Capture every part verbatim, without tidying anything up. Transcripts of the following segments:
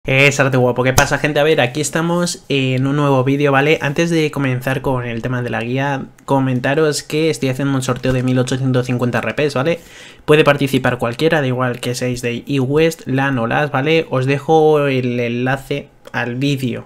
Es arte guapo, ¿qué pasa, gente? A ver, aquí estamos en un nuevo vídeo, ¿vale? Antes de comenzar con el tema de la guía, comentaros que estoy haciendo un sorteo de mil ochocientos cincuenta repes, ¿vale? Puede participar cualquiera, da igual que seáis de eWest, LAN o LAS, ¿vale? Os dejo el enlace al vídeo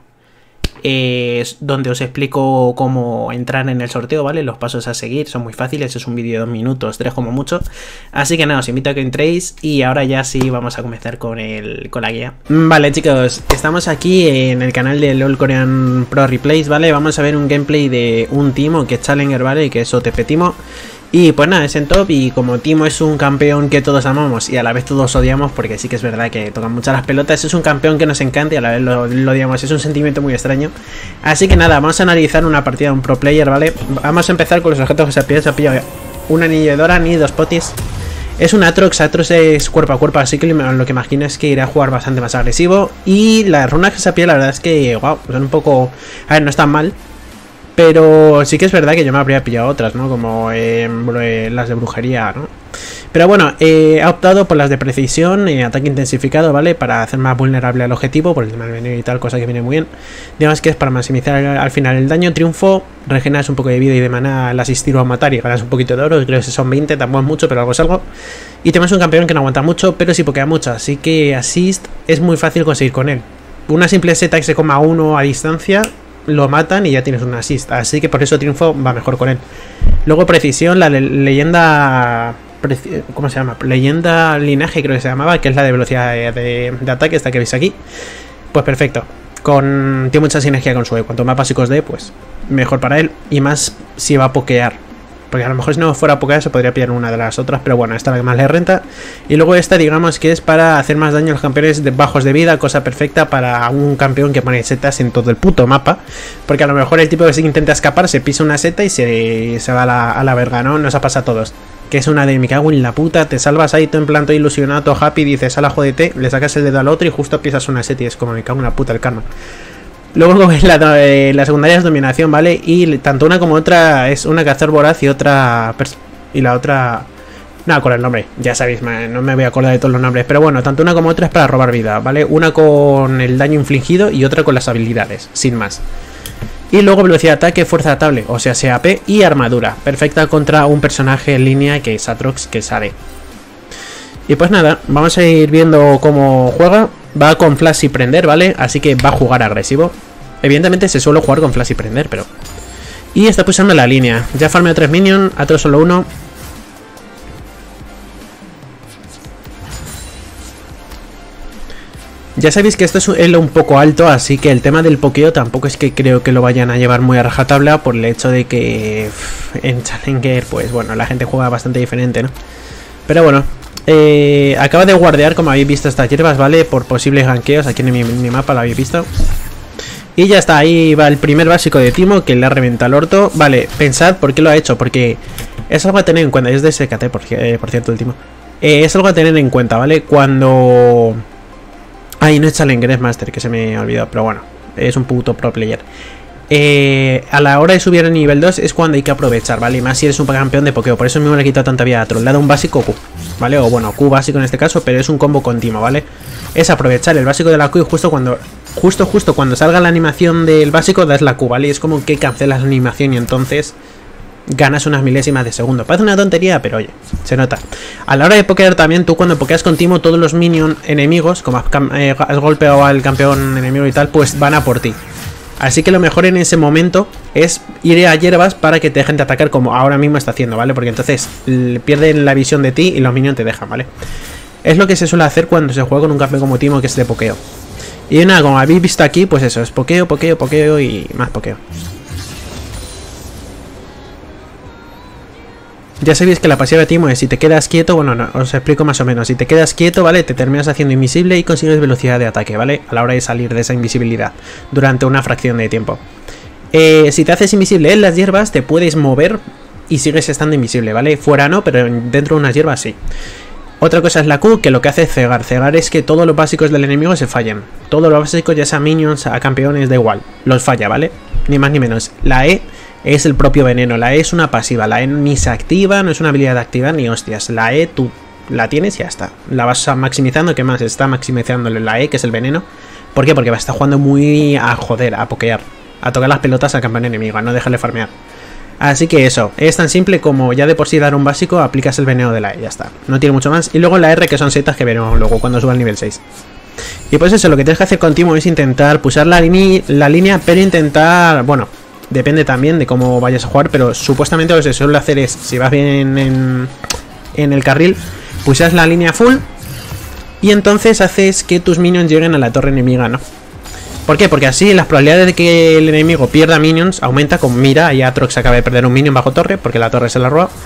eh, donde os explico cómo entrar en el sorteo, ¿vale? Los pasos a seguir son muy fáciles, es un vídeo de dos minutos, tres como mucho. Así que nada, os invito a que entréis y ahora ya sí vamos a comenzar con, el, con la guía. Vale, chicos, estamos aquí en el canal de LOL Korean Pro Replays, ¿vale? Vamos a ver un gameplay de un Timo que es Challenger, ¿vale? Que es O T P Timo. Y pues nada, es en top y como Timo es un campeón que todos amamos y a la vez todos odiamos, porque sí que es verdad que tocan muchas las pelotas, es un campeón que nos encanta y a la vez lo, lo odiamos, es un sentimiento muy extraño. Así que nada, vamos a analizar una partida de un pro player, ¿vale? Vamos a empezar con los objetos que se ha pillado, se ha pillado un anillo de Dora ni dos potis. Es un Atrox, Atrox es cuerpo a cuerpo, así que lo que imagino es que irá a jugar bastante más agresivo. Y las runas que se ha pillado, la verdad es que, wow, son un poco... A ver, no están mal. Pero sí que es verdad que yo me habría pillado otras, ¿no? Como eh, las de brujería, ¿no? Pero bueno, eh, ha optado por las de precisión y ataque intensificado, ¿vale? Para hacer más vulnerable al objetivo, por el tema del veneno y tal, cosa que viene muy bien. Digamos que es para maximizar al, al final el daño. Triunfo, regeneras un poco de vida y de mana al asistir o a matar y ganas un poquito de oro. Creo que son veinte, tampoco es mucho, pero algo es algo. Y tenemos un campeón que no aguanta mucho, pero sí pokea mucho, así que assist es muy fácil conseguir con él. Una simple seta que se coma uno a distancia... lo matan y ya tienes un assist, así que por eso triunfo va mejor con él. Luego precisión, la le leyenda, ¿cómo se llama? Leyenda linaje creo que se llamaba, que es la de velocidad de, de, de ataque, esta que veis aquí. Pues perfecto, con, tiene mucha sinergia con su E, cuanto más básicos dé, pues mejor para él, y más si va a pokear. Porque a lo mejor si no fuera a pokear se podría pillar una de las otras, pero bueno, esta es la que más le renta. Y luego esta digamos que es para hacer más daño a los campeones de bajos de vida, cosa perfecta para un campeón que pone setas en todo el puto mapa. Porque a lo mejor el tipo que se intenta escapar se pisa una seta y se, se va a la, a la verga, ¿no? Nos ha pasado a todos. Que es una de me cago en la puta, te salvas ahí todo en plan todo ilusionado, todo happy, dices, ala, jódete, le sacas el dedo al otro y justo pisas una seta y es como me cago en la puta el karma. Luego la, eh, la secundaria es dominación, ¿vale? Y tanto una como otra es una cazador voraz y otra... Y la otra... No me acuerdo el nombre, ya sabéis, no me voy a acordar de todos los nombres. Pero bueno, tanto una como otra es para robar vida, ¿vale? Una con el daño infligido y otra con las habilidades, sin más. Y luego velocidad de ataque, fuerza de tablet, o sea, C A P y armadura. Perfecta contra un personaje en línea que es Atrox, que es A D. Y pues nada, vamos a ir viendo cómo juega. Va con flash y prender, ¿vale? Así que va a jugar agresivo. Evidentemente se suele jugar con flash y prender, pero... Y está pulsando la línea. Ya farmeo tres minions, Atrox solo uno. Ya sabéis que esto es un elo un poco alto, así que el tema del pokeo tampoco es que creo que lo vayan a llevar muy a rajatabla, por el hecho de que uff, en Challenger, pues bueno, la gente juega bastante diferente, ¿no? Pero bueno... Eh, acaba de guardear, como habéis visto, estas hierbas, ¿vale? Por posibles ganqueos, aquí en mi, mi mapa lo habéis visto. Y ya está, ahí va el primer básico de Timo, que le ha reventado el orto. Vale, pensad por qué lo ha hecho, porque es algo a tener en cuenta. Es de S K T, por, eh, por cierto, el Timo. eh, Es algo a tener en cuenta, ¿vale? Cuando... Ay, no es Challenger, es Master, que se me ha olvidado, pero bueno, es un puto pro player. Eh, a la hora de subir al nivel dos es cuando hay que aprovechar, ¿vale? Y más si eres un campeón de pokeo. Por eso mismo le he quitado tanta vida a Atrox. Le ha dado un básico Q, ¿vale? O bueno, Q básico en este caso, pero es un combo continuo, ¿vale? Es aprovechar el básico de la Q y justo cuando Justo, justo cuando salga la animación del básico das la Q, ¿vale? Y es como que cancelas la animación y entonces ganas unas milésimas de segundo. Parece una tontería, pero oye, se nota. A la hora de pokear también, tú cuando pokeas con Timo, todos los minions enemigos, como has, eh, has golpeado al campeón enemigo y tal, pues van a por ti. Así que lo mejor en ese momento es ir a hierbas para que te dejen de atacar, como ahora mismo está haciendo, ¿vale? Porque entonces pierden la visión de ti y los minions te dejan, ¿vale? Es lo que se suele hacer cuando se juega con un campeón como Timo, que es de pokeo. Y nada, como habéis visto aquí, pues eso, es pokeo, pokeo, pokeo y más pokeo. Ya sabéis que la pasiva de Timo es si te quedas quieto, bueno, no, os explico más o menos. Si te quedas quieto, ¿vale? Te terminas haciendo invisible y consigues velocidad de ataque, ¿vale? A la hora de salir de esa invisibilidad durante una fracción de tiempo. Eh, si te haces invisible en las hierbas, te puedes mover y sigues estando invisible, ¿vale? Fuera no, pero dentro de unas hierbas sí. Otra cosa es la Q, que lo que hace es cegar. Cegar es que todos los básicos del enemigo se fallen. Todos los básicos, ya sea minions, a campeones, da igual. Los falla, ¿vale? Ni más ni menos. La E es el propio veneno. La E es una pasiva. La E ni se activa, no es una habilidad de activar ni hostias. La E tú la tienes y ya está. La vas maximizando, ¿qué más? Está maximizando la E, que es el veneno. ¿Por qué? Porque va a estar jugando muy a joder, a pokear, a tocar las pelotas al campeón enemigo, a no dejarle farmear. Así que eso, es tan simple como ya de por sí dar un básico, aplicas el veneno de la E, ya está. No tiene mucho más. Y luego la R, que son setas que veremos luego cuando suba al nivel seis. Y pues eso, lo que tienes que hacer con Teemo es intentar pulsar la, la línea, pero intentar, bueno, depende también de cómo vayas a jugar, pero supuestamente lo que se suele hacer es, si vas bien en, en el carril, pulsas la línea full y entonces haces que tus minions lleguen a la torre enemiga, ¿no? ¿Por qué? Porque así las probabilidades de que el enemigo pierda minions aumenta con mira, y Aatrox acaba de perder un minion bajo torre porque la torre se la ha robado.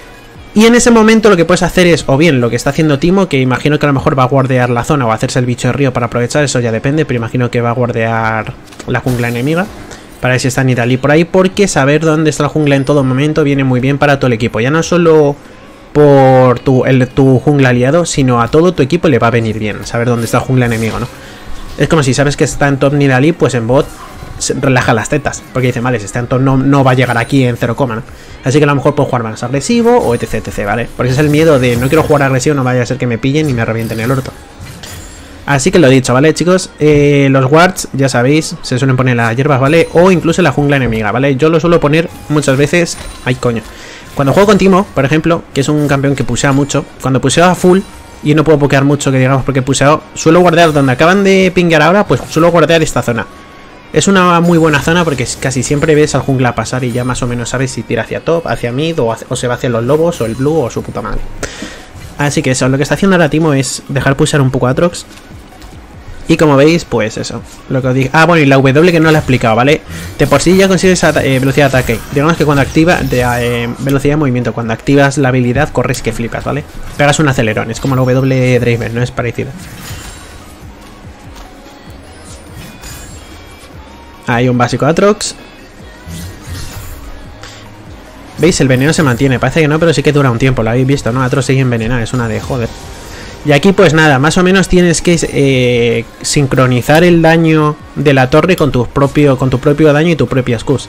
Y en ese momento lo que puedes hacer es, o bien lo que está haciendo Teemo, que imagino que a lo mejor va a guardear la zona o a hacerse el bicho de río para aprovechar, eso ya depende, pero imagino que va a guardear la jungla enemiga para ver si está Nidalee por ahí, porque saber dónde está la jungla en todo momento viene muy bien para todo el equipo, ya no solo por tu, el, tu jungla aliado, sino a todo tu equipo le va a venir bien saber dónde está la jungla enemigo, ¿no? Es como si sabes que está en top Nidalee, pues en bot se relaja las tetas, porque dice, vale, si está en top no, no va a llegar aquí en cero, ¿no? Así que a lo mejor puedo jugar más agresivo o etc, etc, ¿vale? Porque es el miedo de no quiero jugar agresivo, no vaya a ser que me pillen y me revienten el orto. Así que lo he dicho, ¿vale, chicos? Eh, los wards, ya sabéis, se suelen poner las hierbas, ¿vale? O incluso la jungla enemiga, ¿vale? Yo lo suelo poner muchas veces... ¡Ay, coño! Cuando juego con Teemo, por ejemplo, que es un campeón que pusea mucho, cuando puseo a full y no puedo pokear mucho, que digamos porque he puseado, suelo guardar donde acaban de pinguear ahora, pues suelo guardar esta zona. Es una muy buena zona porque casi siempre ves al jungla pasar y ya más o menos sabes si tira hacia top, hacia mid o, hacia, o se va hacia los lobos o el blue o su puta madre. Así que eso, lo que está haciendo ahora Teemo es dejar pulsar un poco a Aatrox. Y como veis, pues eso, lo que os digo. Ah, bueno, y la W que no la he explicado, ¿vale? De por sí ya consigues eh, velocidad de ataque. Digamos que cuando activa, de, eh, velocidad de movimiento, cuando activas la habilidad, corres que flipas, ¿vale? Pegas un acelerón, es como la W Driver, no es parecida. Hay un básico Aatrox. ¿Veis? El veneno se mantiene. Parece que no, pero sí que dura un tiempo. Lo habéis visto, ¿no? Aatrox sigue envenenado. Es una de joder. Y aquí pues nada, más o menos tienes que eh, sincronizar el daño de la torre con tu propio, con tu propio daño y tu propia scus.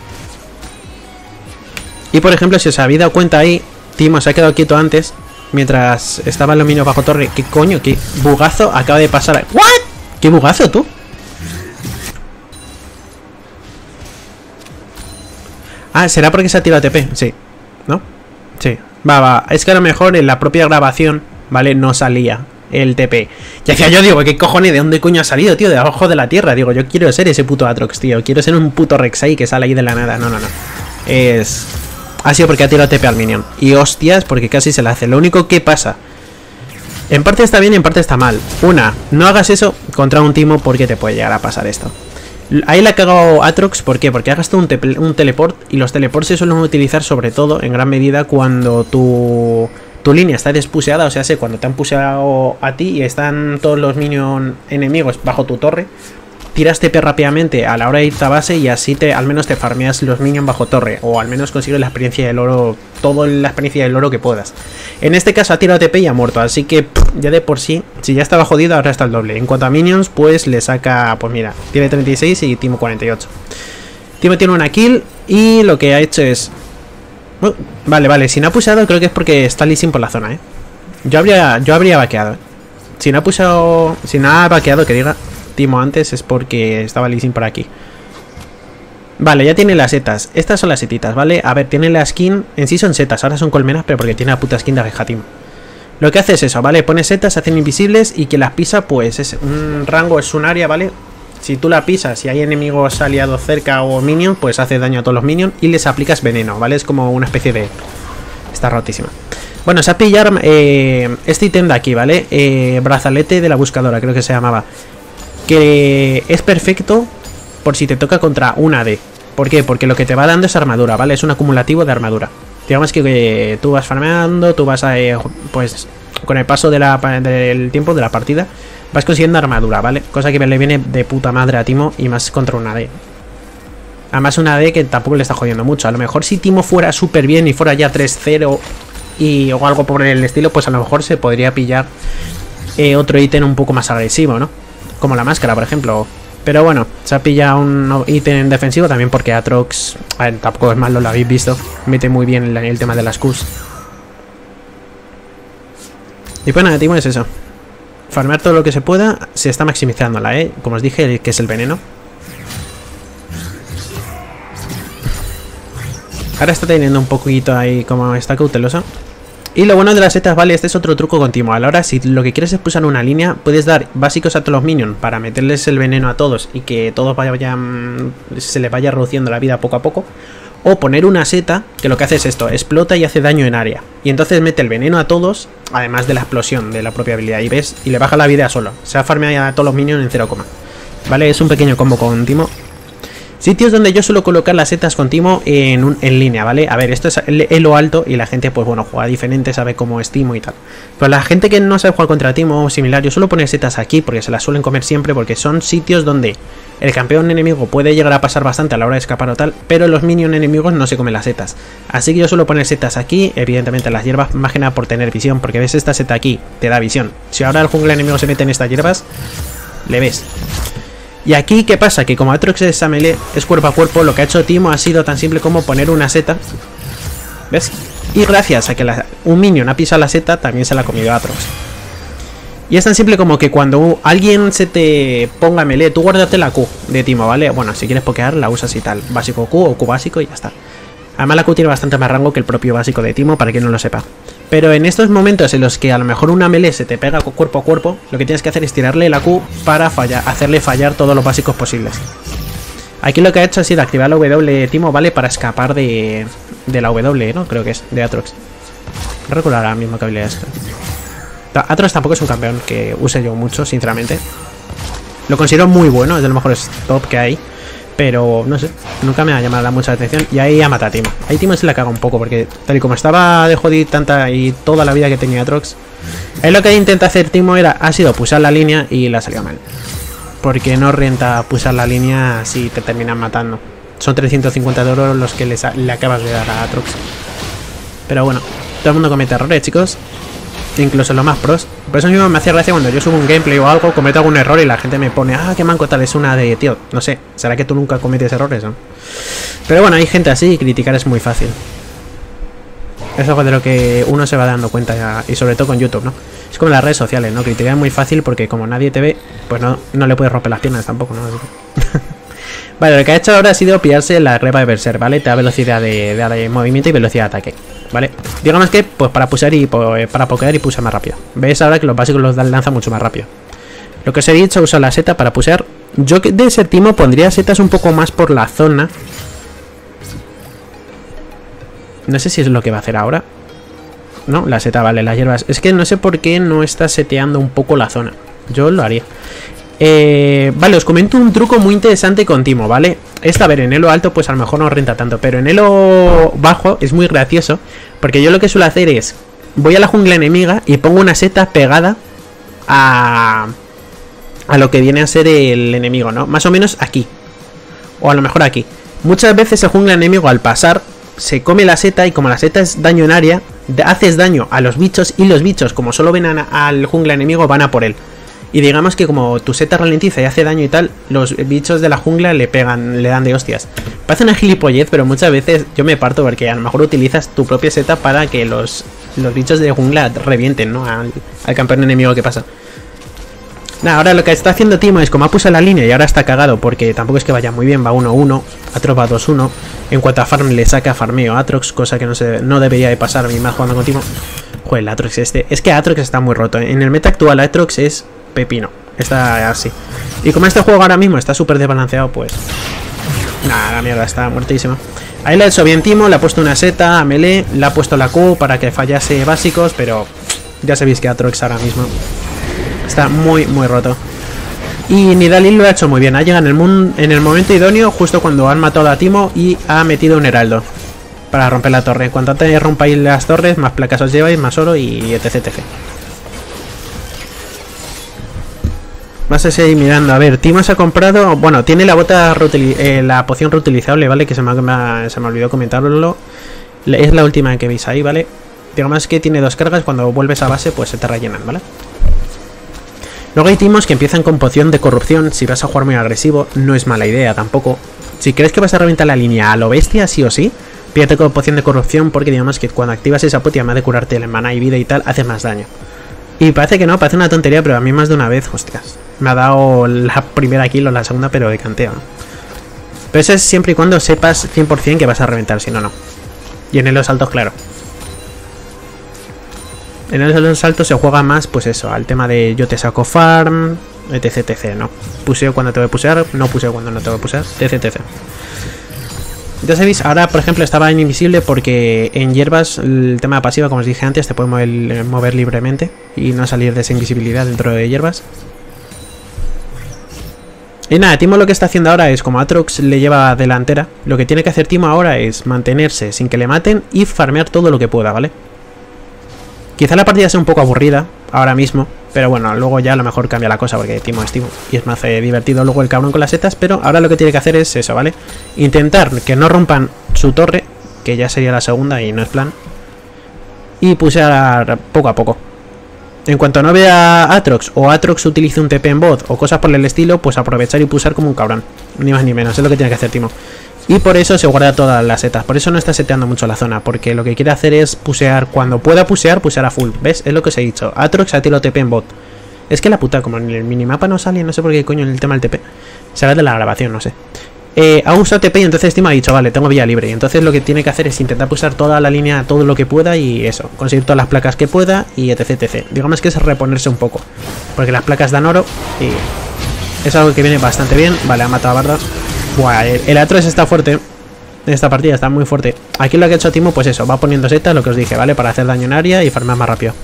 Y por ejemplo, si os habéis dado cuenta ahí, Teemo se ha quedado quieto antes mientras estaban los minions bajo torre. ¿Qué coño? ¿Qué bugazo acaba de pasar? ¿What? ¿Qué bugazo tú? Ah, ¿será porque se ha tirado T P? Sí. ¿No? Sí. Va, va. Es que a lo mejor en la propia grabación, ¿vale? No salía el T P. Y decía yo, digo, ¿qué cojones? ¿De dónde coño ha salido, tío? De abajo de la tierra. Digo, yo quiero ser ese puto Aatrox, tío. Quiero ser un puto Rek'Sai que sale ahí de la nada. No, no, no. Es... Ha sido porque ha tirado T P al minion. Y hostias, porque casi se la hace. Lo único que pasa... En parte está bien y en parte está mal. Una, no hagas eso contra un Teemo porque te puede llegar a pasar esto. Ahí le ha cagado Aatrox, ¿por qué? Porque ha gastado un, te un teleport y los teleports se suelen utilizar sobre todo en gran medida cuando tu, tu línea está despuseada, o sea, sé, cuando te han puseado a ti y están todos los minions enemigos bajo tu torre, tiras T P rápidamente a la hora de irte a base y así te, al menos te farmeas los minions bajo torre, o al menos consigues la experiencia del oro, toda la experiencia del oro que puedas. En este caso ha tirado T P y ha muerto, así que pff, ya de por sí, si ya estaba jodido, ahora está el doble. En cuanto a minions, pues le saca, pues mira, tiene treinta y seis y Teemo cuarenta y ocho. Teemo tiene una kill y lo que ha hecho es... Uh, vale, vale, si no ha puseado creo que es porque está Lee Sin por la zona, ¿eh? Yo habría, yo habría vaqueado, ¿eh? Si no ha puseado, si no ha vaqueado, que diga Teemo antes, es porque estaba Lee Sin por aquí. Vale, ya tiene las setas. Estas son las setitas, ¿vale? A ver, tiene la skin. En sí son setas, ahora son colmenas, pero porque tiene la puta skin de abeja Teemo. Lo que hace es eso, ¿vale? Pone setas, se hacen invisibles y quien las pisa, pues es un rango, es un área, ¿vale? Si tú la pisas, si hay enemigos aliados cerca o minions, pues hace daño a todos los minions y les aplicas veneno, ¿vale? Es como una especie de... Está rotísima. Bueno, se ha pillado eh, este ítem de aquí, ¿vale? Eh, brazalete de la buscadora, creo que se llamaba. Que es perfecto por si te toca contra una A D. ¿Por qué? Porque lo que te va dando es armadura, ¿vale? Es un acumulativo de armadura. Digamos que, que tú vas farmeando, tú vas a... Eh, pues con el paso de la, del tiempo de la partida vas consiguiendo armadura, ¿vale? Cosa que le viene de puta madre a Teemo y más contra una A D. Además una A D que tampoco le está jodiendo mucho. A lo mejor si Teemo fuera súper bien y fuera ya tres cero y, o algo por el estilo, pues a lo mejor se podría pillar eh, otro ítem un poco más agresivo, ¿no? Como la máscara, por ejemplo. Pero bueno, se ha pillado un ítem defensivo también porque Aatrox, a ver, tampoco es malo, lo habéis visto, mete muy bien el, el tema de las Qs. Y pues nada, Timo, es eso. Farmear todo lo que se pueda. Se está maximizándola, ¿eh? Como os dije, que es el veneno. Ahora está teniendo un poquito ahí como está cauteloso. Y lo bueno de las setas, vale, este es otro truco continuo. Ahora, si lo que quieres es pulsar una línea, puedes dar básicos a todos los minions para meterles el veneno a todos y que todos vayan, se les vaya reduciendo la vida poco a poco. O poner una seta que lo que hace es esto, explota y hace daño en área. Y entonces mete el veneno a todos, además de la explosión de la propia habilidad. Y ves, y le baja la vida solo. Se ha farmeado a todos los minions en cero, vale, es un pequeño combo con Timo. Sitios donde yo suelo colocar las setas con Timo en, un, en línea, ¿vale? A ver, esto es elo alto y la gente, pues bueno, juega diferente, sabe cómo es Timo y tal. Pero la gente que no sabe jugar contra Timo o similar, yo suelo poner setas aquí porque se las suelen comer siempre, porque son sitios donde el campeón enemigo puede llegar a pasar bastante a la hora de escapar o tal, pero los minions enemigos no se comen las setas. Así que yo suelo poner setas aquí, evidentemente las hierbas, más que nada por tener visión, porque ves esta seta aquí, te da visión. Si ahora el jungla enemigo se mete en estas hierbas, le ves. Y aquí, ¿qué pasa? Que como Aatrox es a melee, es cuerpo a cuerpo, lo que ha hecho Timo ha sido tan simple como poner una seta. ¿Ves? Y gracias a que la, un minion ha pisado la seta, también se la ha comido Aatrox. Y es tan simple como que cuando alguien se te ponga melee, tú guárdate la Q de Timo, ¿vale? Bueno, si quieres pokear, la usas y tal. Básico Q o Q básico y ya está. Además la Q tiene bastante más rango que el propio básico de Timo, para quien no lo sepa. Pero en estos momentos en los que a lo mejor una melee se te pega cuerpo a cuerpo, lo que tienes que hacer es tirarle la Q para fallar, hacerle fallar todos los básicos posibles. Aquí lo que ha hecho ha sido activar la W de Timo, ¿vale? Para escapar de, de la W, ¿no? Creo que es, de Aatrox. No recuerdo ahora mismo qué habilidad es. Aatrox tampoco es un campeón que use yo mucho, sinceramente. Lo considero muy bueno, es de los mejores top que hay. Pero, no sé, nunca me ha llamado mucha atención. Y ahí ha matado a Timo. Ahí Timo se la caga un poco, porque tal y como estaba de joder tanta y toda la vida que tenía Aatrox, ahí lo que intenta hacer Timo era, ha sido pulsar la línea y la salió mal. Porque no renta pulsar la línea si te terminan matando. Son trescientos cincuenta de oro los que les, le acabas de dar a Aatrox. Pero bueno, todo el mundo comete errores, chicos. Incluso los más pros. Por eso mismo me hace gracia cuando yo subo un gameplay o algo, cometo algún error y la gente me pone, ah, qué manco tal, es una de, tío, no sé, ¿será que tú nunca cometes errores, no? Pero bueno, hay gente así y criticar es muy fácil. Es algo de lo que uno se va dando cuenta ya, y sobre todo con YouTube, ¿no? Es como las redes sociales, ¿no? Criticar es muy fácil porque como nadie te ve, pues no, no le puedes romper las piernas tampoco, ¿no? Vale, lo que ha hecho ahora ha sido pillarse la grepa de Berserk, ¿vale? Te da velocidad de, de, de movimiento y velocidad de ataque, ¿vale? Digamos que, pues para pulsar y pues, para pokear y pulsar más rápido. ¿Ves ahora que los básicos los lanza mucho más rápido? Lo que os he dicho, usa la seta para pulsar. Yo de ese Timo pondría setas un poco más por la zona. No sé si es lo que va a hacer ahora. No, la seta, vale, las hierbas. Es que no sé por qué no está seteando un poco la zona. Yo lo haría. Eh, vale, os comento un truco muy interesante con Timo, ¿vale? Esta, a ver, en elo alto pues a lo mejor no renta tanto, pero en elo bajo es muy gracioso, porque yo lo que suelo hacer es, voy a la jungla enemiga y pongo una seta pegada a, a lo que viene a ser el enemigo, ¿no? Más o menos aquí, o a lo mejor aquí. Muchas veces el jungla enemigo al pasar se come la seta y como la seta es daño en área, haces daño a los bichos y los bichos, como solo ven a, al jungla enemigo, van a por él. Y digamos que como tu seta ralentiza y hace daño y tal, los bichos de la jungla le pegan, le dan de hostias. Parece una gilipollez, pero muchas veces yo me parto porque a lo mejor utilizas tu propia seta para que los, los bichos de jungla revienten, ¿no? Al, al campeón enemigo que pasa. Nada, ahora lo que está haciendo Timo es como ha puesto la línea y ahora está cagado porque tampoco es que vaya muy bien, va uno uno, Aatrox va dos uno. En cuanto a farm le saca farmeo a Aatrox, cosa que no, se, no debería de pasar a mí más jugando con Timo. Joder, el Aatrox este, es que Aatrox está muy roto, ¿eh? En el meta actual Aatrox es pepino, está así. Y como este juego ahora mismo está súper desbalanceado, pues nada, la mierda, está muertísimo. Ahí le ha hecho bien Timo, le ha puesto una seta a melee, le ha puesto la Q para que fallase básicos, pero ya sabéis que Aatrox ahora mismo está muy, muy roto. Y Nidalee lo ha hecho muy bien, ha llegado en el, mundo, en el momento idóneo, justo cuando han matado a Timo y ha metido un heraldo para romper la torre. Cuanto antes rompáis las torres, más placas os lleváis, más oro y etc, etcétera. Vas a seguir mirando. A ver, Timo se ha comprado... Bueno, tiene la bota eh, la poción reutilizable, ¿vale? Que se me, me, se me olvidó comentarlo. Es la última que veis ahí, ¿vale? Digamos que tiene dos cargas. Cuando vuelves a base, pues se te rellenan, ¿vale? Luego hay Timos que empiezan con poción de corrupción. Si vas a jugar muy agresivo, no es mala idea tampoco. Si crees que vas a reventar la línea a lo bestia, sí o sí, pídate con poción de corrupción porque digamos que cuando activas esa poción, además de curarte el maná y vida y tal, haces más daño. Y parece que no, parece una tontería, pero a mí más de una vez, hostias, me ha dado la primera kill o la segunda, pero de canteo, ¿no? Pero eso es siempre y cuando sepas cien por cien que vas a reventar, si no, no. Y en los saltos, claro. En los saltos se juega más, pues eso, al tema de yo te saco farm, etc, etc, ¿no? Puseo cuando te voy a pusear, no puseo cuando no te voy a pusear, etc, etc. Ya sabéis, ahora por ejemplo estaba en invisible porque en hierbas el tema de pasiva, como os dije antes, te puede mover, mover libremente y no salir de esa invisibilidad dentro de hierbas. Y nada, Timo lo que está haciendo ahora es, como Aatrox le lleva delantera, lo que tiene que hacer Timo ahora es mantenerse sin que le maten y farmear todo lo que pueda, ¿vale? Quizá la partida sea un poco aburrida ahora mismo, pero bueno, luego ya a lo mejor cambia la cosa porque Timo es Timo y es más eh, divertido luego el cabrón con las setas, pero ahora lo que tiene que hacer es eso, ¿vale? Intentar que no rompan su torre, que ya sería la segunda y no es plan, y pusear poco a poco. En cuanto no vea a Aatrox o Aatrox utilice un T P en bot o cosas por el estilo, pues aprovechar y pusar como un cabrón, ni más ni menos, es lo que tiene que hacer Timo. Y por eso se guarda todas las setas, por eso no está seteando mucho la zona, porque lo que quiere hacer es pusear, cuando pueda pusear, pusear a full, ¿ves? Es lo que os he dicho, Aatrox a tiro T P en bot. Es que la puta, como en el minimapa no sale, no sé por qué coño en el tema del T P, será de la grabación, no sé. Eh, ha usado T P y entonces Timo ha dicho, vale, tengo vía libre, y entonces lo que tiene que hacer es intentar pusar toda la línea, todo lo que pueda y eso, conseguir todas las placas que pueda y etc, etc. Digamos que es reponerse un poco, porque las placas dan oro y es algo que viene bastante bien. Vale, ha matado a Barda. Buah, el, el Aatrox está fuerte. En esta partida está muy fuerte. Aquí lo que ha hecho Timo, pues eso, va poniendo setas, lo que os dije, ¿vale? Para hacer daño en área y farmear más rápido.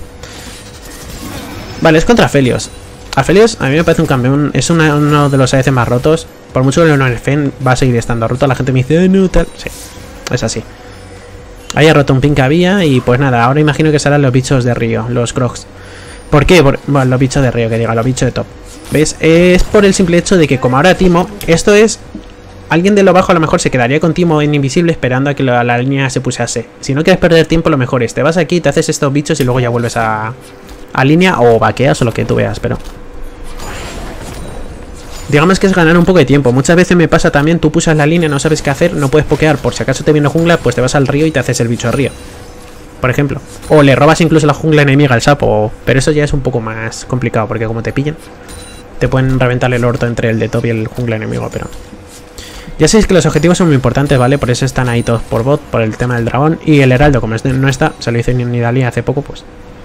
Vale, es contra Aphelios. Aphelios a mí me parece un campeón, es una, uno de los A D C más rotos. Por mucho que lo nerfen, va a seguir estando roto. La gente me dice, eh, no, tal. Sí, es así. Ahí ha roto un pin que había y pues nada, ahora imagino que serán los bichos de río, los crocs. ¿Por qué? Por, bueno, los bichos de río, que diga, los bichos de top. ¿Ves? Es por el simple hecho de que como ahora Timo, esto es... Alguien de lo bajo a lo mejor se quedaría con Timo en invisible esperando a que la, la línea se pusiese. Si no quieres perder tiempo, lo mejor es, te vas aquí, te haces estos bichos y luego ya vuelves a, a línea o vaqueas o lo que tú veas, pero... Digamos que es ganar un poco de tiempo. Muchas veces me pasa también, tú pusas la línea, no sabes qué hacer, no puedes pokear, por si acaso te viene jungla, pues te vas al río y te haces el bicho de río. Por ejemplo. O le robas incluso la jungla enemiga al sapo, pero eso ya es un poco más complicado, porque como te pillan, te pueden reventar el orto entre el de top y el jungla enemigo, pero... Ya sabéis que los objetivos son muy importantes, ¿vale? Por eso están ahí todos por bot, por el tema del dragón. Y el heraldo, como no está, se lo hizo Nidalee hace poco, pues...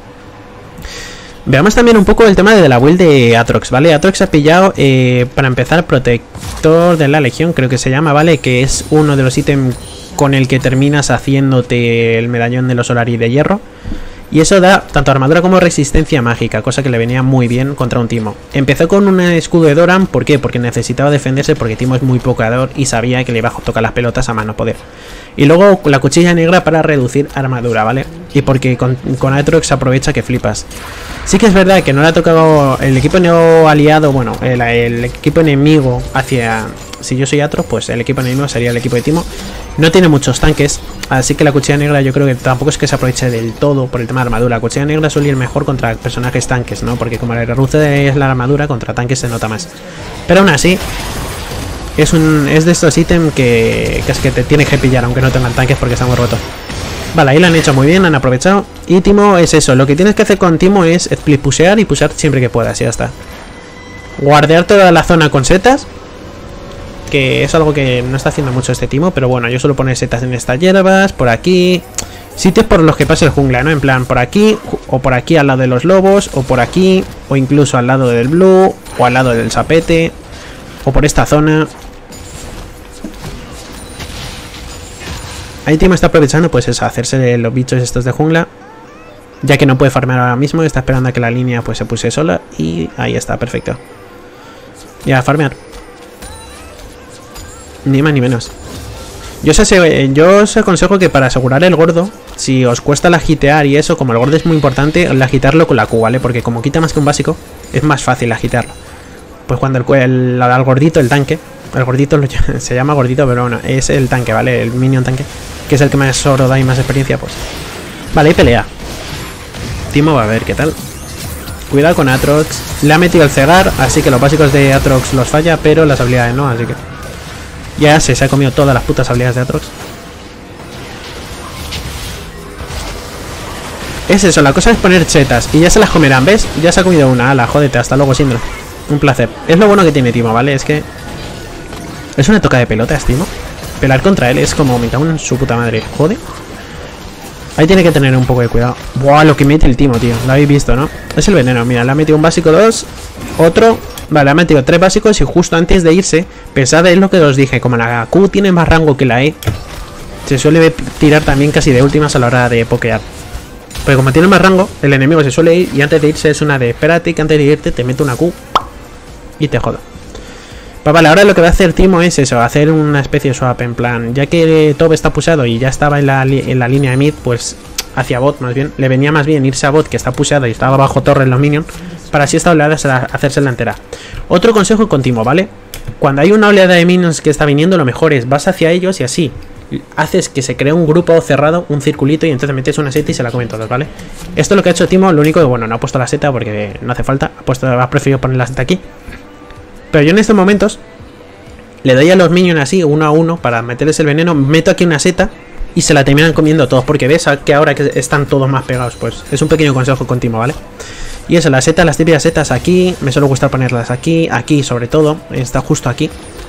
Veamos también un poco el tema de la build de Aatrox, ¿vale? Aatrox ha pillado, eh, para empezar, Protector de la Legión, creo que se llama, ¿vale? Que es uno de los ítems con el que terminas haciéndote el medallón de los Solari de hierro. Y eso da tanto armadura como resistencia mágica, cosa que le venía muy bien contra un Timo. Empezó con un escudo de Doran, ¿por qué? Porque necesitaba defenderse, porque Timo es muy pocador y sabía que le iba a tocar las pelotas a mano poder. Y luego la cuchilla negra para reducir armadura, ¿vale? Y porque con, con Aatrox se aprovecha que flipas. Sí que es verdad que no le ha tocado el equipo no aliado, bueno, el, el equipo enemigo hacia... Si yo soy Aatrox, pues el equipo enemigo sería el equipo de Timo. No tiene muchos tanques, así que la cuchilla negra yo creo que tampoco es que se aproveche del todo por el tema de armadura. La cuchilla negra suele ir mejor contra personajes tanques, ¿no? Porque como la reduce es la armadura, contra tanques se nota más. Pero aún así, es un es de estos ítems que, que es que te tienes que pillar, aunque no tengan tanques porque está muy roto. Vale, ahí lo han hecho muy bien, han aprovechado. Y Timo es eso, lo que tienes que hacer con Timo es split pushear y pushear siempre que puedas, y ya está. Guardear toda la zona con setas, que es algo que no está haciendo mucho este Timo, pero bueno, yo suelo poner setas en estas hierbas, por aquí, sitios por los que pase el jungla, ¿no? En plan, por aquí, o por aquí al lado de los lobos, o por aquí, o incluso al lado del blue, o al lado del sapete, o por esta zona. Ahí Timo está aprovechando, pues eso, hacerse los bichos estos de jungla, ya que no puede farmear ahora mismo, está esperando a que la línea pues se puse sola, y ahí está, perfecto. Ya, farmear. Ni más ni menos. Yo os, yo os aconsejo que para asegurar el gordo, si os cuesta la agitear y eso, como el gordo es muy importante, el agitarlo con la Q, ¿vale? Porque como quita más que un básico, es más fácil agitarlo. Pues cuando el, el, el gordito, el tanque, el gordito lo, se llama gordito, pero bueno, es el tanque, ¿vale? El minion tanque, que es el que más oro da y más experiencia, pues. Vale, ahí pelea. Timo va a ver qué tal. Cuidado con Aatrox. Le ha metido el cegar, así que los básicos de Aatrox los falla, pero las habilidades no, así que... Ya se, se ha comido todas las putas habilidades de Aatrox. Es eso, la cosa es poner chetas y ya se las comerán, ¿ves? Ya se ha comido una, ala, jódete, hasta luego, Syndra. Un placer. Es lo bueno que tiene Teemo, ¿vale? Es que... es una toca de pelotas, Teemo. Pelar contra él es como me cago en su puta madre. Joder. Ahí tiene que tener un poco de cuidado. Buah, lo que mete el Teemo, tío. Lo habéis visto, ¿no? Es el veneno, mira, le ha metido un básico, dos. Otro. Vale, le ha metido tres básicos y justo antes de irse, pensad en lo que os dije. Como la Q tiene más rango que la E, se suele tirar también casi de últimas a la hora de pokear. Porque como tiene más rango, el enemigo se suele ir y antes de irse es una de espérate que antes de irte te mete una Q y te joda. Pues vale, ahora lo que va a hacer Teemo es eso, hacer una especie de swap en plan, ya que Top está pusheado y ya estaba en la, en la línea de mid, pues hacia bot más bien, le venía más bien irse a bot que está pusheado y estaba bajo torre en los minions, para así esta oleada hacerse la entera. Otro consejo con Teemo, ¿vale? Cuando hay una oleada de minions que está viniendo, lo mejor es vas hacia ellos y así haces que se cree un grupo cerrado, un circulito y entonces metes una seta y se la comen todos, ¿vale? Esto es lo que ha hecho Teemo, lo único que, bueno, no ha puesto la seta porque no hace falta, ha, puesto, ha preferido poner la seta aquí. Pero yo en estos momentos le doy a los minions así, uno a uno, para meterles el veneno, meto aquí una seta y se la terminan comiendo todos, porque ves que ahora que están todos más pegados, pues es un pequeño consejo con Teemo, ¿vale? Y eso, las setas, las típicas setas aquí, me suele gustar ponerlas aquí, aquí sobre todo, está justo aquí.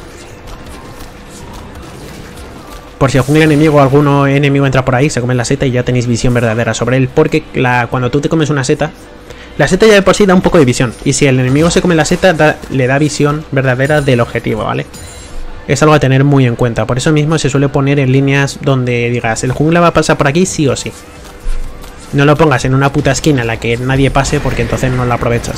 Por si algún enemigo o alguno enemigo entra por ahí, se come la seta y ya tenéis visión verdadera sobre él, porque la, cuando tú te comes una seta, la seta ya de por sí da un poco de visión, y si el enemigo se come la seta, da, le da visión verdadera del objetivo, ¿vale? Es algo a tener muy en cuenta, por eso mismo se suele poner en líneas donde digas, el jungla va a pasar por aquí sí o sí. No lo pongas en una puta esquina en la que nadie pase, porque entonces no la aprovechas.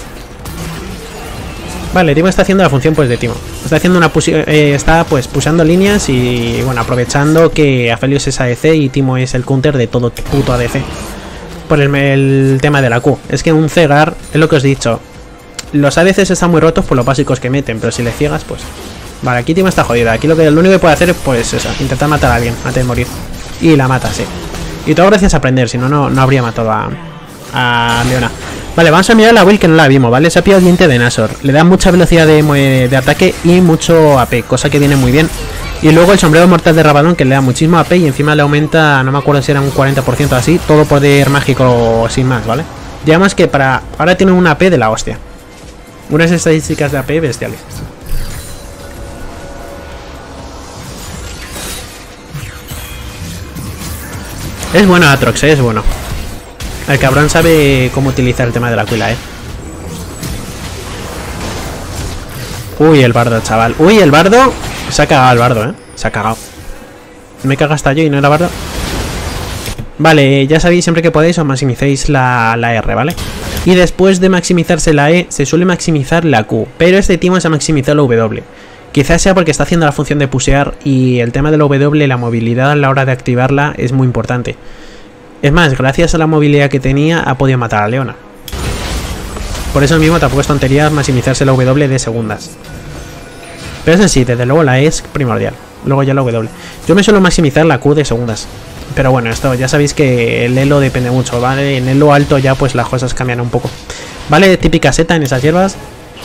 Vale, Teemo está haciendo la función pues de Teemo. Está haciendo una eh, está pues pusando líneas y bueno, aprovechando que Aphelios es A D C y Teemo es el counter de todo puto A D C. Por el, el tema de la Q. Es que un cegar, es lo que os he dicho. Los A D Cs están muy rotos por los básicos que meten, pero si le ciegas, pues... Vale, aquí Teemo está jodida. Aquí lo, que, lo único que puede hacer es pues eso, intentar matar a alguien antes de morir. Y la mata, sí. Y todo gracias a aprender, si no, no habría matado a, a Leona. Vale, vamos a mirar la build que no la vimos, ¿vale? Se ha pillado el diente de Nashor. Le da mucha velocidad de, de ataque y mucho A P, cosa que viene muy bien. Y luego el sombrero mortal de Rabadón, que le da muchísimo A P y encima le aumenta, no me acuerdo si era un cuarenta por ciento así, todo poder mágico sin más, ¿vale? Digamos que para... ahora tiene un A P de la hostia. Unas estadísticas de A P bestiales. Es bueno Aatrox, ¿eh? Es bueno. El cabrón sabe cómo utilizar el tema de la Aquila, eh. Uy, el bardo, chaval. Uy, el bardo. Se ha cagado el bardo, eh. Se ha cagado. Me caga hasta yo y no era bardo. Vale, ya sabéis, siempre que podéis os maximicéis la, la R, ¿vale? Y después de maximizarse la E, se suele maximizar la Q. Pero este Teemo se ha maximizado la W. Quizás sea porque está haciendo la función de pusear y el tema de la W, la movilidad a la hora de activarla es muy importante. Es más, gracias a la movilidad que tenía, ha podido matar a Leona. Por eso mismo tampoco es tontería maximizarse la W de segundas. Pero eso sí, desde luego la E es primordial. Luego ya la W. Yo me suelo maximizar la Q de segundas. Pero bueno, esto ya sabéis que el elo depende mucho, ¿vale? En elo alto ya pues las cosas cambian un poco. Vale, típica seta en esas hierbas.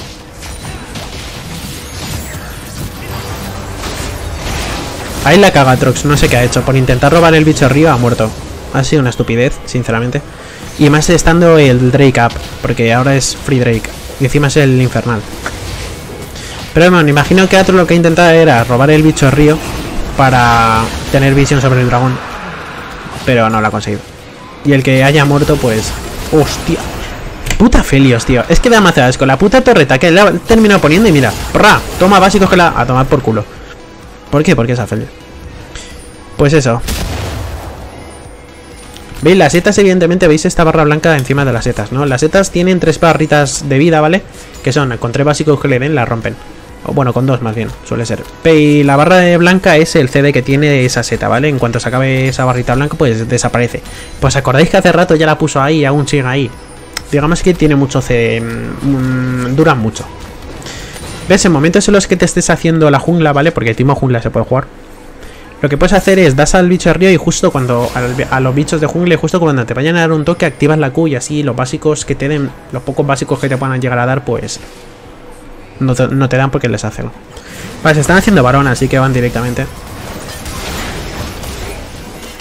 Ahí la caga Aatrox, no sé qué ha hecho. Por intentar robar el bicho arriba ha muerto. Ha sido una estupidez, sinceramente. Y más estando el Drake up, porque ahora es Free Drake. Y encima es el infernal. Pero bueno, me imagino que Aatrox lo que ha intentado era robar el bicho río para tener visión sobre el dragón. Pero no lo ha conseguido. Y el que haya muerto, pues... ¡Hostia! Puta Aphelios, tío. Es que da más asco. La puta torreta que le ha terminado poniendo y mira. ¡Prra! Toma básicos que la... a tomar por culo. ¿Por qué? Porque es Aphelios. Pues eso. ¿Veis? Las setas, evidentemente, veis esta barra blanca encima de las setas, ¿no? Las setas tienen tres barritas de vida, ¿vale? Que son, con tres básicos que le den, la rompen. O bueno, con dos más bien, suele ser. Y la barra de blanca es el C D que tiene esa seta, ¿vale? En cuanto se acabe esa barrita blanca, pues desaparece. Pues acordáis que hace rato ya la puso ahí y aún sigue ahí. Digamos que tiene mucho C D. Mmm, duran mucho. ¿Ves? En momentos en los que te estés haciendo la jungla, ¿vale? Porque el Teemo jungla se puede jugar. Lo que puedes hacer es, das al bicho de río y justo cuando, a, a los bichos de jungla, y justo cuando te vayan a dar un toque, activas la Q y así los básicos que te den, los pocos básicos que te puedan llegar a dar, pues no te, no te dan porque les hacen. Vale, se están haciendo varón, así que van directamente.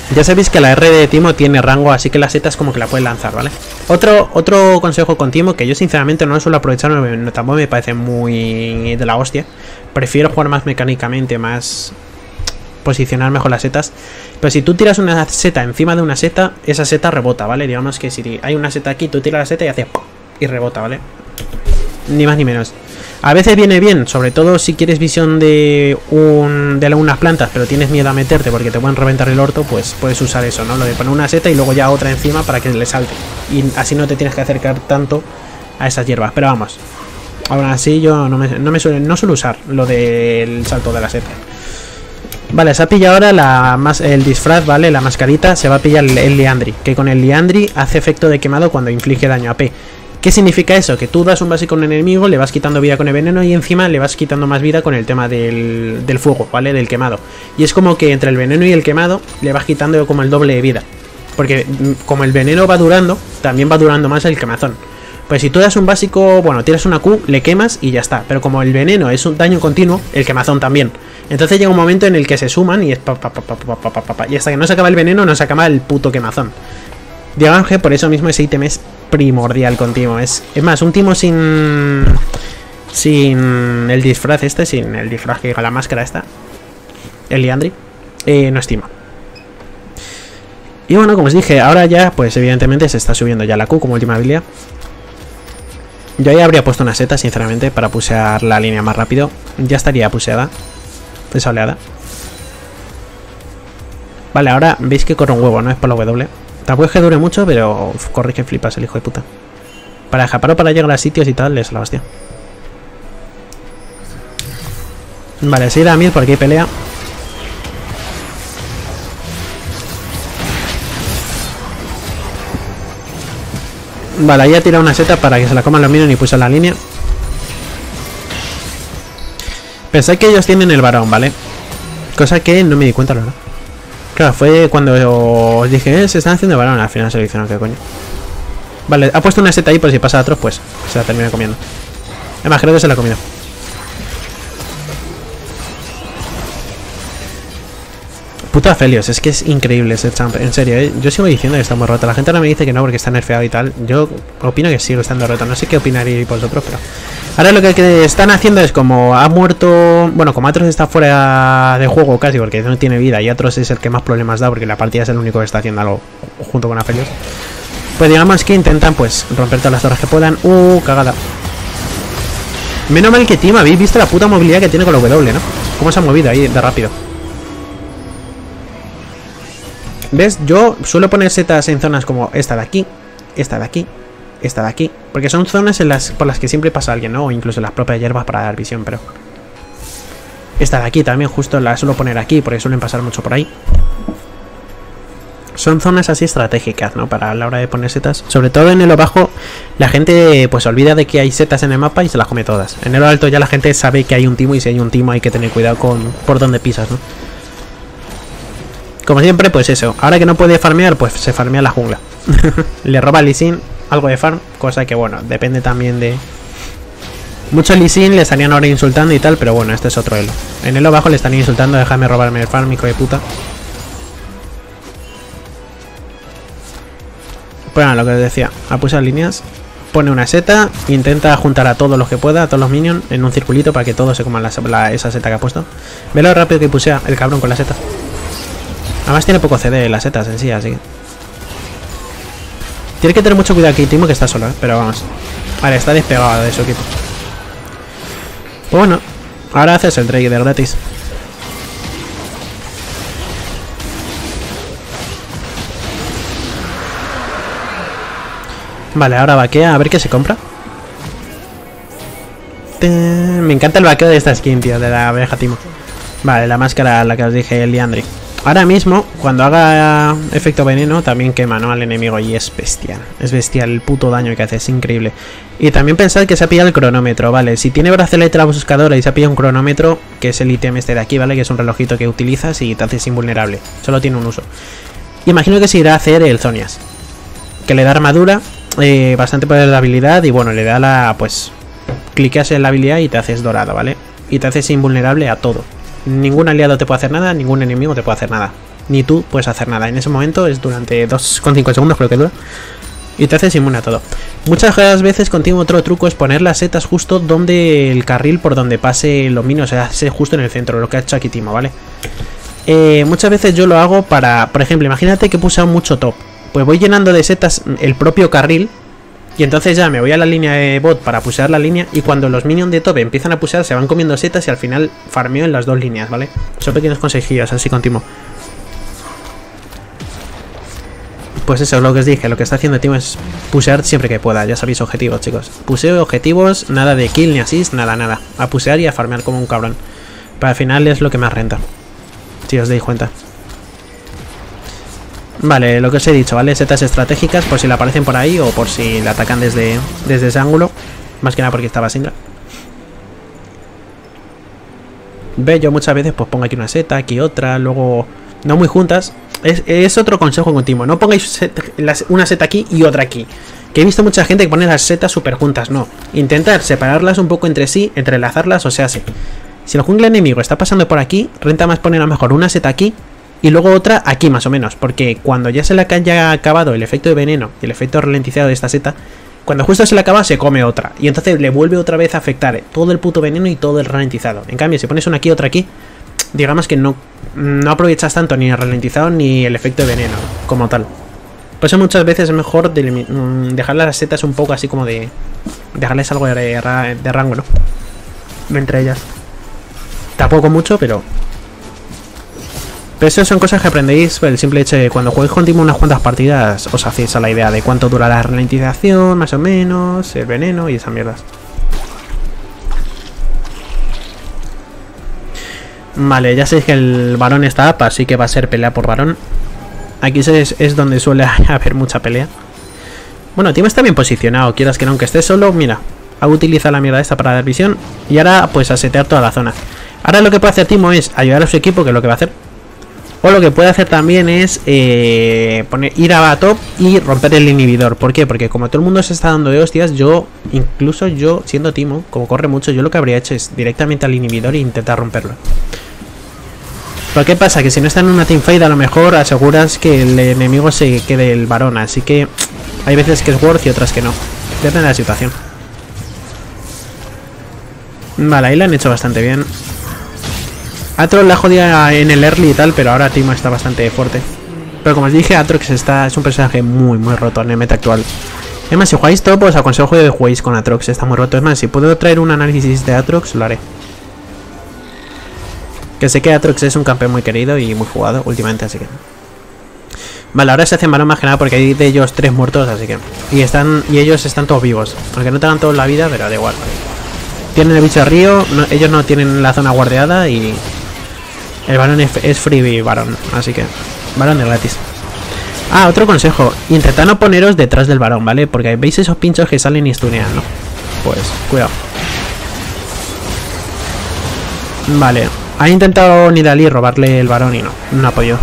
Ya sabéis que la R de Timo tiene rango, así que las setas como que la puedes lanzar, ¿vale? Otro, otro consejo con Timo, que yo sinceramente no lo suelo aprovechar, no, tampoco me parece muy de la hostia. Prefiero jugar más mecánicamente, más... posicionar mejor las setas. Pero si tú tiras una seta encima de una seta, esa seta rebota, ¿vale? Digamos que si hay una seta aquí, tú tiras la seta y hace ¡pum! Y rebota, ¿vale? Ni más ni menos. A veces viene bien, sobre todo si quieres visión de un de unas plantas, pero tienes miedo a meterte porque te pueden reventar el orto, pues puedes usar eso, ¿no? Lo de poner una seta y luego ya otra encima para que le salte. Y así no te tienes que acercar tanto a esas hierbas. Pero vamos, aún así yo no me, no me suelo, no suelo usar lo del salto de la seta. Vale, se ha pillado ahora la, más, el disfraz, ¿vale? La mascarita, se va a pillar el, el Liandry, que con el Liandry hace efecto de quemado cuando inflige daño A P. ¿Qué significa eso? Que tú das un básico a un enemigo, le vas quitando vida con el veneno y encima le vas quitando más vida con el tema del, del fuego, ¿vale? Del quemado. Y es como que entre el veneno y el quemado le vas quitando como el doble de vida. Porque como el veneno va durando, también va durando más el quemazón. Pues si tú das un básico, bueno, tiras una Q, le quemas y ya está. Pero como el veneno es un daño continuo, el quemazón también. Entonces llega un momento en el que se suman y es pa, pa, pa, pa, pa, pa, pa, pa, y hasta que no se acaba el veneno, no se acaba el puto quemazón. Digamos que por eso mismo ese ítem es primordial con Timo. Es, es más, un Timo sin... Sin el disfraz este, sin el disfraz que diga la máscara esta, el Liandry, eh, no es Timo. Y bueno, como os dije, ahora ya, pues evidentemente se está subiendo ya la Q como última habilidad. Yo ahí habría puesto una seta, sinceramente, para pusear la línea más rápido. Ya estaría puseada esa oleada. Vale, ahora veis que corre un huevo, no es por la W. Tampoco es que dure mucho, pero uf, corre que flipas el hijo de puta. Para Japaro, para llegar a sitios y tal, es la hostia. Vale, se irá a mil porque hay pelea. Vale, ahí ha tirado una seta para que se la coman los minions y puso la línea. Pensé que ellos tienen el varón, ¿vale? Cosa que no me di cuenta, la verdad. Claro, fue cuando os dije, eh, se están haciendo varón. Al final se lo hicieron, ¿qué coño? Vale, ha puesto una seta ahí por si pasa a otros, pues se la termina comiendo. Además, creo que se la ha comido. Puto Aphelios, es que es increíble ese champ, en serio, ¿eh? Yo sigo diciendo que está muy roto. La gente ahora me dice que no porque está nerfeado y tal. Yo opino que sigue estando roto. No sé qué opinaréis vosotros, pero... Ahora lo que, que están haciendo es como ha muerto... Bueno, como Atros está fuera de juego casi porque no tiene vida y Atros es el que más problemas da porque la partida es el único que está haciendo algo junto con Aphelios. Pues digamos que intentan pues romper todas las torres que puedan. Uh, cagada. Menos mal que Timo, habéis visto la puta movilidad que tiene con la W, ¿no? Cómo se ha movido ahí de rápido. ¿Ves? Yo suelo poner setas en zonas como esta de aquí, esta de aquí, esta de aquí. Porque son zonas en las, por las que siempre pasa alguien, ¿no? O incluso las propias hierbas para dar visión, pero... Esta de aquí también justo la suelo poner aquí porque suelen pasar mucho por ahí. Son zonas así estratégicas, ¿no? Para la hora de poner setas. Sobre todo en el bajo la gente pues olvida de que hay setas en el mapa y se las come todas. En el alto ya la gente sabe que hay un Timo y si hay un Timo hay que tener cuidado con por dónde pisas, ¿no? Como siempre, pues eso. Ahora que no puede farmear, pues se farmea la jungla. Le roba a Lee Sin algo de farm, cosa que, bueno, depende también de... Muchos Lee Sin le estarían ahora insultando y tal, pero bueno, este es otro elo. En el bajo le están insultando, déjame robarme el farm, hijo de puta. Bueno, lo que os decía, a pulsar líneas, pone una seta, intenta juntar a todos los que pueda, a todos los minions, en un circulito para que todos se coman la, la, esa seta que ha puesto. Ve lo rápido que pusea el cabrón con la seta. Además tiene poco C D las setas en sí, así que... Tiene que tener mucho cuidado aquí, Timo, que está solo, ¿eh? Pero vamos. Vale, está despegado de su equipo. Pues bueno, ahora haces el trade de gratis. Vale, ahora vaquea, a ver qué se compra. Me encanta el vaqueo de esta skin, tío, de la abeja Timo. Vale, la máscara, la que os dije, el Liandry. Ahora mismo, cuando haga efecto veneno, también quema, ¿no? Al enemigo y es bestial. Es bestial el puto daño que hace, es increíble. Y también pensad que se ha pillado el cronómetro, ¿vale? Si tiene brazalete la buscadora y se ha pillado un cronómetro, que es el ítem este de aquí, ¿vale? Que es un relojito que utilizas y te haces invulnerable. Solo tiene un uso. Imagino que se irá a hacer el Zonias, que le da armadura, eh, bastante poder de habilidad y bueno, le da la, pues... Cliqueas en la habilidad y te haces dorado, ¿vale? Y te haces invulnerable a todo. Ningún aliado te puede hacer nada, ningún enemigo te puede hacer nada. ni tú puedes hacer nada. En ese momento es durante dos coma cinco segundos, creo que dura. Y te haces inmune a todo. Muchas veces contigo otro truco es poner las setas justo donde el carril por donde pase los minions, o sea, sea justo en el centro, lo que ha hecho aquí Timo, ¿vale? Eh, muchas veces yo lo hago para, por ejemplo, imagínate que he pulsado mucho top. Pues voy llenando de setas el propio carril. Y entonces ya me voy a la línea de bot para pusear la línea. Y cuando los minions de top empiezan a pusear, se van comiendo setas y al final farmeo en las dos líneas, ¿vale? Son pequeños consejillos, así con Timo. Pues eso es lo que os dije, lo que está haciendo Timo es pusear siempre que pueda, ya sabéis, objetivos, chicos. Puseo, objetivos, nada de kill ni assist, nada, nada. A pusear y a farmear como un cabrón. Pero al final es lo que más renta, si os dais cuenta. Vale, lo que os he dicho, ¿vale? Setas estratégicas por si le aparecen por ahí o por si le atacan desde, desde ese ángulo. Más que nada porque estaba Syndra. Ve, yo muchas veces pues pongo aquí una seta, aquí otra, luego no muy juntas. Es, es otro consejo continuo, no pongáis set, las, una seta aquí y otra aquí. Que he visto mucha gente que pone las setas súper juntas, no. Intentar separarlas un poco entre sí, entrelazarlas, o sea, sí. Si el jungla enemigo está pasando por aquí, renta más poner a lo mejor una seta aquí y luego otra aquí más o menos. Porque cuando ya se le haya acabado el efecto de veneno y el efecto ralentizado de esta seta, cuando justo se le acaba se come otra. Y entonces le vuelve otra vez a afectar todo el puto veneno y todo el ralentizado. En cambio, si pones una aquí y otra aquí, digamos que no, no aprovechas tanto ni el ralentizado ni el efecto de veneno como tal. Por eso muchas veces es mejor de, dejar las setas un poco así como de... dejarles algo de, de rango, ¿no? Entre ellas. Tampoco mucho, pero... Pero eso son cosas que aprendéis por el simple hecho de que cuando juguéis con Timo unas cuantas partidas os hacéis a la idea de cuánto dura la ralentización, más o menos, el veneno y esas mierdas. Vale, ya sabéis que el varón está up, así que va a ser pelea por varón. Aquí es, es donde suele haber mucha pelea. Bueno, Timo está bien posicionado, quieras que no, aunque esté solo, mira. Ha utilizado la mierda esta para dar visión. Y ahora pues a setear toda la zona. Ahora lo que puede hacer Timo es ayudar a su equipo, que es lo que va a hacer. O lo que puede hacer también es eh, poner, ir a top y romper el inhibidor. ¿Por qué? Porque como todo el mundo se está dando de hostias, yo, incluso yo, siendo Timo, como corre mucho, yo lo que habría hecho es directamente al inhibidor e intentar romperlo. Pero ¿qué pasa? Que si no está en una teamfight a lo mejor aseguras que el enemigo se quede el varón. Así que hay veces que es worth y otras que no. Depende de la situación. Vale, ahí lo han hecho bastante bien. Atrox la jodía en el early y tal, pero ahora Timo está bastante fuerte. Pero como os dije, Atrox está, es un personaje muy, muy roto en el meta actual. Es más, si jugáis top, os aconsejo que juguéis con Atrox, está muy roto. Es más, si puedo traer un análisis de Atrox, lo haré. Que sé que Atrox es un campeón muy querido y muy jugado últimamente, así que... Vale, ahora se hacen varón más que nada porque hay de ellos tres muertos, así que... Y están y ellos están todos vivos. Aunque no tengan toda la vida, pero da igual. Tienen el bicho de río, no, ellos no tienen la zona guardeada y... El varón es, es free varón, así que... Varón de gratis. Ah, otro consejo. Intentad no poneros detrás del varón, ¿vale? Porque veis esos pinchos que salen y stunean, ¿no? Pues, cuidado. Vale. Ha intentado Nidalee robarle el varón y no. No ha podido.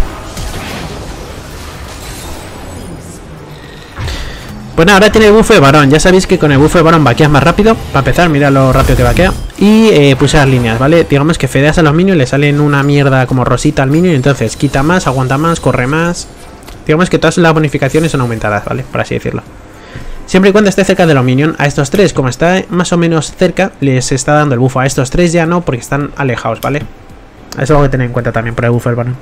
Pues nada, ahora tiene el buff de varón. Ya sabéis que con el buff de varón vaqueas más rápido. Para empezar, mirad lo rápido que vaquea. Y eh, puse las líneas, ¿vale? Digamos que fedeas a los minions, le salen una mierda como rosita al minion. Entonces quita más, aguanta más, corre más. Digamos que todas las bonificaciones son aumentadas, ¿vale? Por así decirlo. Siempre y cuando esté cerca de los minions. A estos tres, como está más o menos cerca, les está dando el buff. A estos tres ya no, porque están alejados, ¿vale? Eso es algo que tener en cuenta también por el buff del varón.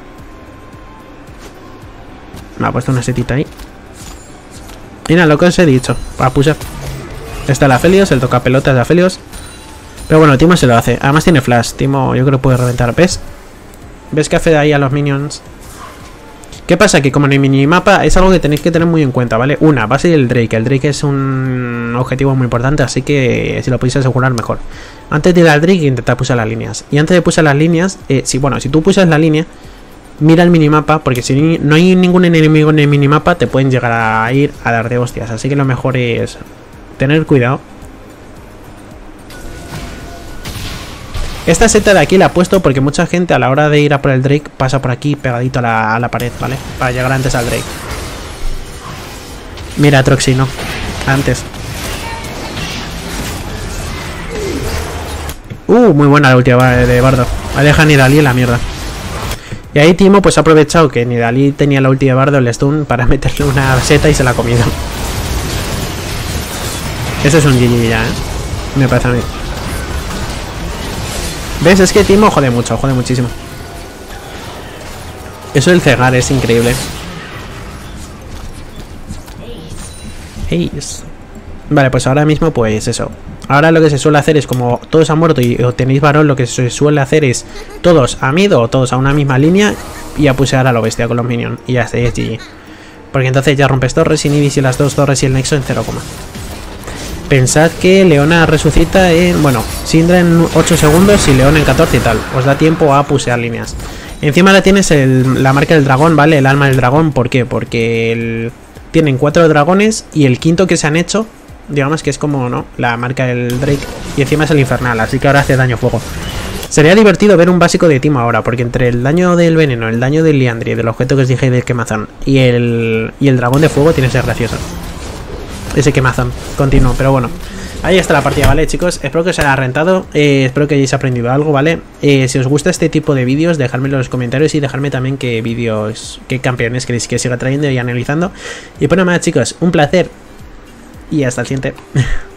Me ha puesto una setita ahí. Y nada, lo que os he dicho, para pushar. Está el Aphelios, el toca pelotas de Aphelios. Pero bueno, Timo se lo hace. Además tiene flash. Timo yo creo que puede reventar. ¿Ves? ¿Ves que hace ahí a los minions? ¿Qué pasa? Que como en el minimapa es algo que tenéis que tener muy en cuenta, ¿vale? Una, va a ser el Drake. El Drake es un objetivo muy importante, así que si lo podéis asegurar mejor. Antes de ir al Drake, intentad pulsar las líneas. Y antes de pulsar las líneas, eh, si, bueno, si tú pulsas la línea, mira el minimapa, porque si no hay ningún enemigo en el minimapa, te pueden llegar a ir a dar de hostias. Así que lo mejor es tener cuidado. Esta seta de aquí la he puesto porque mucha gente a la hora de ir a por el Drake pasa por aquí pegadito a la, a la pared, ¿vale? Para llegar antes al Drake. Mira, Troxy, no. Antes. Uh, muy buena la última de Bardo. Me dejan ir a la mierda. Y ahí Teemo pues ha aprovechado que Nidalee tenía la ulti de Bardo, el stun, para meterle una seta y se la ha comido. Eso es un G G ya, ¿eh? Me parece a mí. ¿Ves? Es que Teemo jode mucho, jode muchísimo. Eso del cegar es increíble. Ace. Vale, pues ahora mismo pues eso. Ahora lo que se suele hacer es, como todos han muerto y tenéis varón, lo que se suele hacer es todos a mid o todos a una misma línea y a pusear a lo bestia con los minions. Y ya está, y es G G. Porque entonces ya rompes torres, inhibis y las dos torres y el nexo en cero, pensad que Leona resucita en... Bueno, Syndra en ocho segundos y Leona en catorce y tal. Os da tiempo a pusear líneas. Encima ahora tienes el, la marca del dragón, ¿vale? El alma del dragón. ¿Por qué? Porque el, tienen cuatro dragones y el quinto que se han hecho, digamos que es como, ¿no? La marca del Drake. Y encima es el infernal, así que ahora hace daño fuego. Sería divertido ver un básico de Teemo ahora, porque entre el daño del veneno, el daño del Liandry, del objeto que os dije del quemazón y el, y el dragón de fuego tiene que ser gracioso. Ese quemazón continuo, pero bueno. Ahí está la partida, ¿vale, chicos? Espero que os haya rentado, eh, espero que hayáis aprendido algo, ¿vale? Eh, si os gusta este tipo de vídeos, dejadmelo en los comentarios y dejadme también qué vídeos, qué campeones queréis que siga trayendo y analizando. Y pues nada más, chicos, un placer y hasta el siguiente.